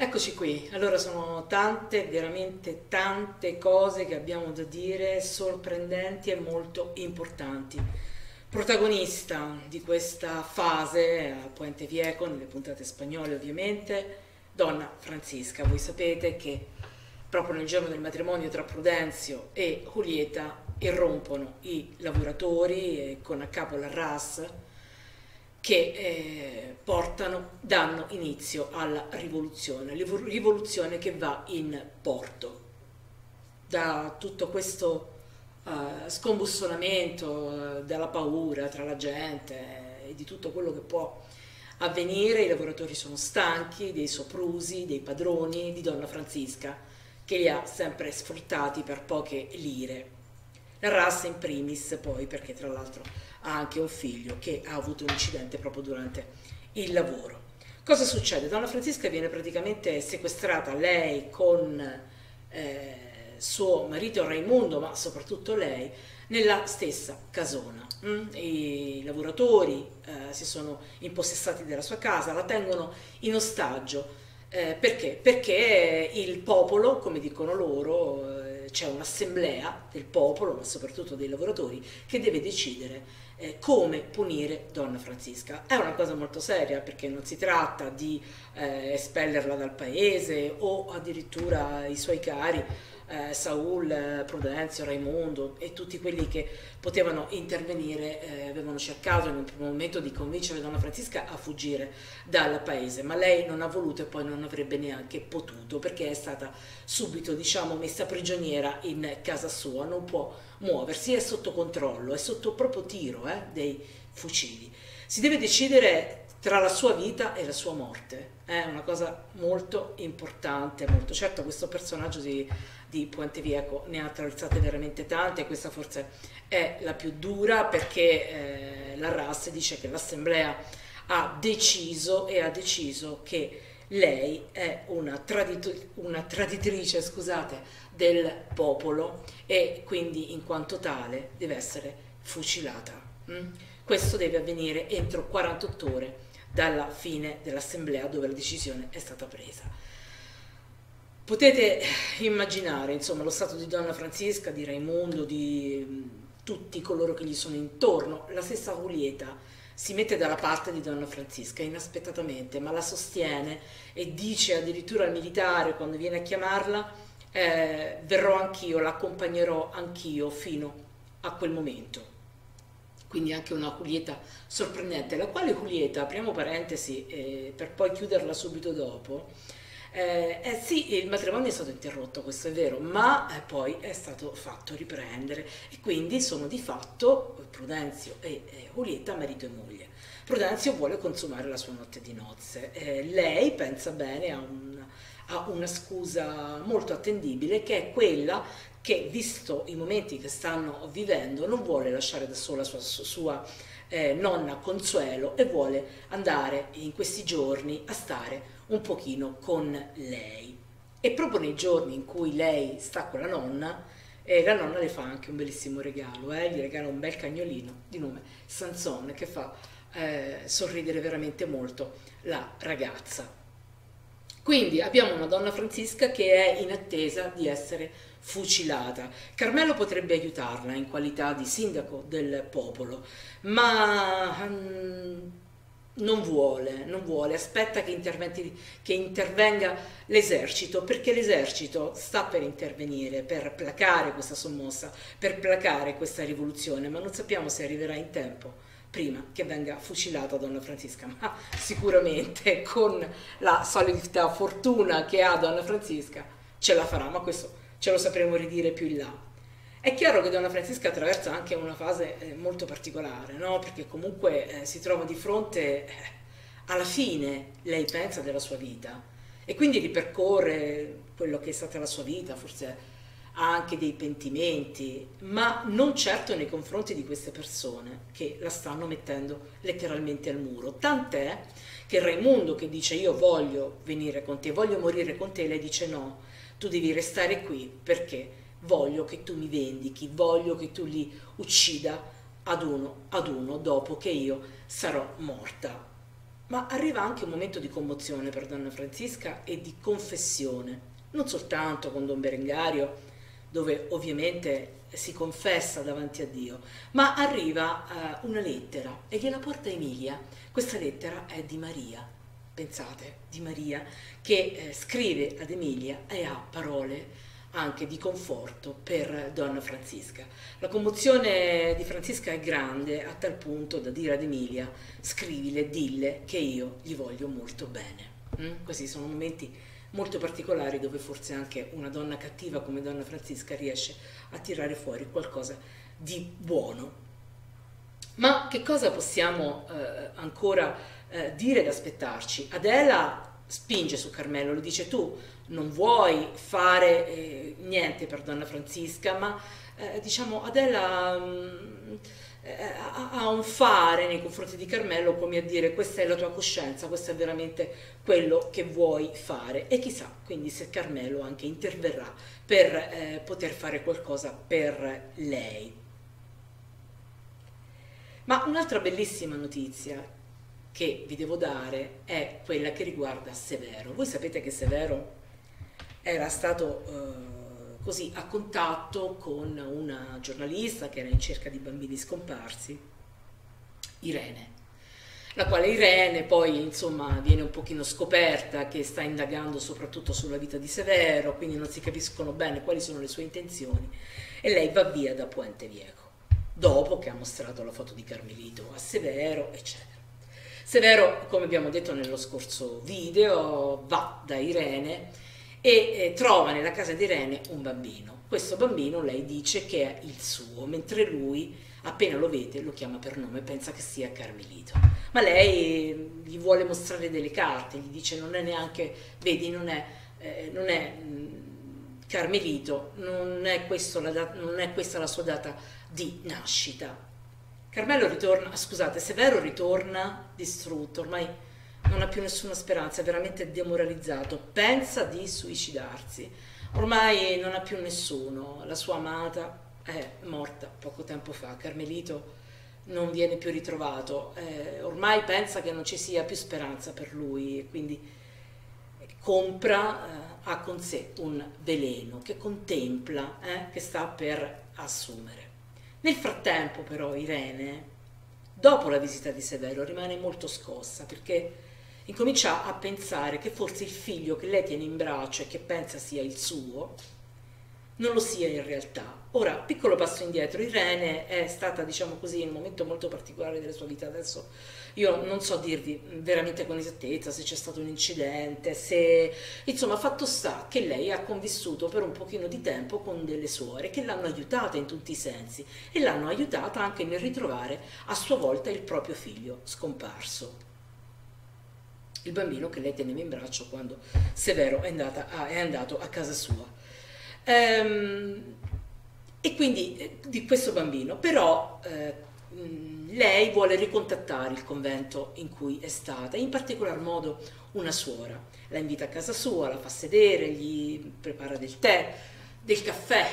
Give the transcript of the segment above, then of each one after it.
Eccoci qui, allora sono tante, veramente tante cose che abbiamo da dire, sorprendenti e molto importanti. Protagonista di questa fase, a Puente Viejo, nelle puntate spagnole ovviamente, Donna Francisca. Voi sapete che proprio nel giorno del matrimonio tra Prudenzio e Julieta irrompono i lavoratori con a capo la RAS che danno inizio alla rivoluzione che va in porto. Da tutto questo scombussolamento, dalla paura tra la gente e di tutto quello che può avvenire, i lavoratori sono stanchi dei soprusi, dei padroni di Donna Francisca, che li ha sempre sfruttati per poche lire. La razza in primis poi, perché tra l'altro ha anche un figlio che ha avuto un incidente proprio durante il lavoro. Cosa succede? Donna Francisca viene praticamente sequestrata, lei con suo marito Raimondo, ma soprattutto lei, nella stessa casona. I lavoratori si sono impossessati della sua casa, la tengono in ostaggio. Perché? Perché il popolo, come dicono loro, c'è un'assemblea del popolo, ma soprattutto dei lavoratori, che deve decidere come punire Donna Francisca. È una cosa molto seria, perché non si tratta di espellerla dal paese o addirittura i suoi cari, Saul, Prudenzio, Raimondo e tutti quelli che potevano intervenire avevano cercato in un primo momento di convincere Donna Francisca a fuggire dal paese, ma lei non ha voluto e poi non avrebbe neanche potuto, perché è stata subito, diciamo, messa prigioniera in casa sua, non può muoversi, è sotto controllo, è sotto proprio tiro dei fucili. Si deve decidere tra la sua vita e la sua morte. È una cosa molto importante, molto. Certo, questo personaggio di Puente Viejo ne ha attraversate veramente tante, questa forse è la più dura, perché la RAS dice che l'assemblea ha deciso che lei è una traditrice, scusate, del popolo, e quindi in quanto tale deve essere fucilata. Questo deve avvenire entro 48 ore dalla fine dell'assemblea dove la decisione è stata presa. Potete immaginare, insomma, lo stato di Donna Francisca, di Raimondo, di tutti coloro che gli sono intorno. La stessa Julieta si mette dalla parte di Donna Francisca inaspettatamente, ma la sostiene e dice addirittura al militare, quando viene a chiamarla, verrò anch'io, l'accompagnerò anch'io fino a quel momento. Quindi anche una Julieta sorprendente, la quale Julieta, apriamo parentesi per poi chiuderla subito dopo, sì, il matrimonio è stato interrotto, questo è vero, ma poi è stato fatto riprendere, e quindi sono di fatto Prudenzio e Julieta marito e moglie. Prudenzio vuole consumare la sua notte di nozze, lei pensa bene a una scusa molto attendibile, che è quella che, visto i momenti che stanno vivendo, non vuole lasciare da sola sua nonna Consuelo, e vuole andare in questi giorni a stare un pochino con lei. E proprio nei giorni in cui lei sta con la nonna le fa anche un bellissimo regalo, gli regala un bel cagnolino di nome Sanson, che fa sorridere veramente molto la ragazza. Quindi abbiamo una Donna Francisca che è in attesa di essere fucilata. Carmelo potrebbe aiutarla in qualità di sindaco del popolo, ma non vuole, aspetta che intervenga l'esercito, perché l'esercito sta per intervenire, per placare questa sommossa, per placare questa rivoluzione, ma non sappiamo se arriverà in tempo prima che venga fucilata Donna Francisca, ma sicuramente con la solita fortuna che ha Donna Francisca ce la farà, ma questo ce lo sapremo ridire più in là. È chiaro che Donna Francisca attraversa anche una fase molto particolare, no? Perché comunque si trova di fronte alla fine, lei pensa, della sua vita, e quindi ripercorre quello che è stata la sua vita, forse ha anche dei pentimenti, ma non certo nei confronti di queste persone che la stanno mettendo letteralmente al muro. Tant'è che Raimondo, che dice io voglio venire con te, voglio morire con te, lei dice no, tu devi restare qui perché voglio che tu mi vendichi, voglio che tu li uccida ad uno dopo che io sarò morta. Ma arriva anche un momento di commozione per Donna Francisca e di confessione, non soltanto con Don Berengario, dove ovviamente si confessa davanti a Dio, ma arriva una lettera e gliela porta Emilia. Questa lettera è di Maria, pensate, di Maria, che scrive ad Emilia e ha parole anche di conforto per Donna Francisca. La commozione di Francisca è grande a tal punto da dire ad Emilia: scrivile, dille che io gli voglio molto bene. Questi sono momenti molto particolari dove forse anche una donna cattiva come Donna Francisca riesce a tirare fuori qualcosa di buono. Ma che cosa possiamo ancora dire ed aspettarci? Adela spinge su Carmelo, le dice: tu non vuoi fare niente per Donna Francisca, ma diciamo Adela ha un fare nei confronti di Carmelo, come a dire: questa è la tua coscienza, questo è veramente quello che vuoi fare. E chissà quindi se Carmelo anche interverrà per poter fare qualcosa per lei. Ma un'altra bellissima notizia che vi devo dare è quella che riguarda Severo. Voi sapete che Severo era stato così a contatto con una giornalista che era in cerca di bambini scomparsi, Irene, la quale Irene poi insomma viene un pochino scoperta che sta indagando soprattutto sulla vita di Severo, quindi non si capiscono bene quali sono le sue intenzioni e lei va via da Puente Viejo dopo che ha mostrato la foto di Carmelito a Severo, eccetera. Severo, come abbiamo detto nello scorso video, va da Irene e trova nella casa di Irene un bambino. Questo bambino lei dice che è il suo, mentre lui appena lo vede lo chiama per nome, pensa che sia Carmelito. Ma lei gli vuole mostrare delle carte, gli dice: non è neanche, vedi, non è Carmelito, non è questa la sua data di nascita. Carmelo ritorna, scusate, Severo ritorna distrutto, ormai non ha più nessuna speranza, è veramente demoralizzato, pensa di suicidarsi, ormai non ha più nessuno, la sua amata è morta poco tempo fa, Carmelito non viene più ritrovato, ormai pensa che non ci sia più speranza per lui e quindi compra, ha con sé un veleno che contempla, che sta per assumere. Nel frattempo però Irene, dopo la visita di Severo, rimane molto scossa perché incomincia a pensare che forse il figlio che lei tiene in braccio e che pensa sia il suo non lo sia in realtà. Ora, piccolo passo indietro, Irene è stata, diciamo così, in un momento molto particolare della sua vita. Adesso io non so dirvi veramente con esattezza se c'è stato un incidente, se... Insomma, fatto sta che lei ha convissuto per un pochino di tempo con delle suore che l'hanno aiutata in tutti i sensi e l'hanno aiutata anche nel ritrovare a sua volta il proprio figlio scomparso. Il bambino che lei teneva in braccio quando Severo è andato a casa sua. E quindi di questo bambino, però lei vuole ricontattare il convento in cui è stata, in particolar modo una suora. La invita a casa sua, la fa sedere, gli prepara del tè, del caffè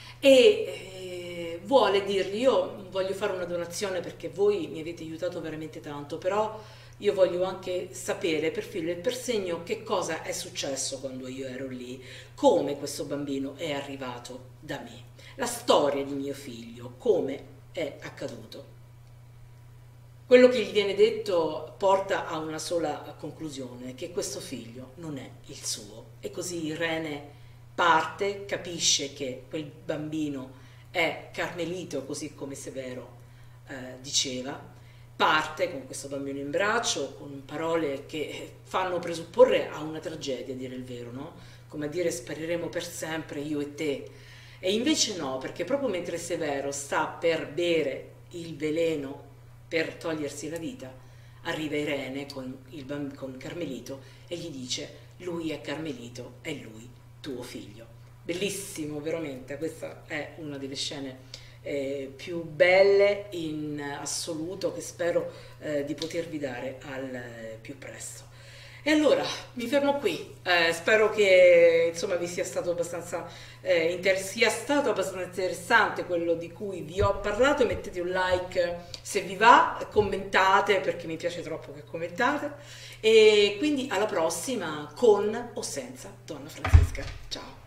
e vuole dirgli: io voglio fare una donazione perché voi mi avete aiutato veramente tanto, però io voglio anche sapere per filo e per segno che cosa è successo quando io ero lì, come questo bambino è arrivato da me, la storia di mio figlio, come è accaduto. Quello che gli viene detto porta a una sola conclusione, che questo figlio non è il suo. E così Irene parte, capisce che quel bambino è Carmelito, così come Severo diceva, parte con questo bambino in braccio, con parole che fanno presupporre a una tragedia, a dire il vero, no? Come a dire: spariremo per sempre io e te. E invece no, perché proprio mentre Severo sta per bere il veleno per togliersi la vita, arriva Irene con Carmelito e gli dice: lui è Carmelito, è lui tuo figlio. Bellissimo, veramente, questa è una delle scene più belle in assoluto che spero di potervi dare al più presto. E allora mi fermo qui. Spero che insomma vi sia stato abbastanza, sia stato abbastanza interessante quello di cui vi ho parlato. Mettete un like se vi va, commentate perché mi piace troppo che commentate. E quindi alla prossima con o senza Donna Francesca. Ciao!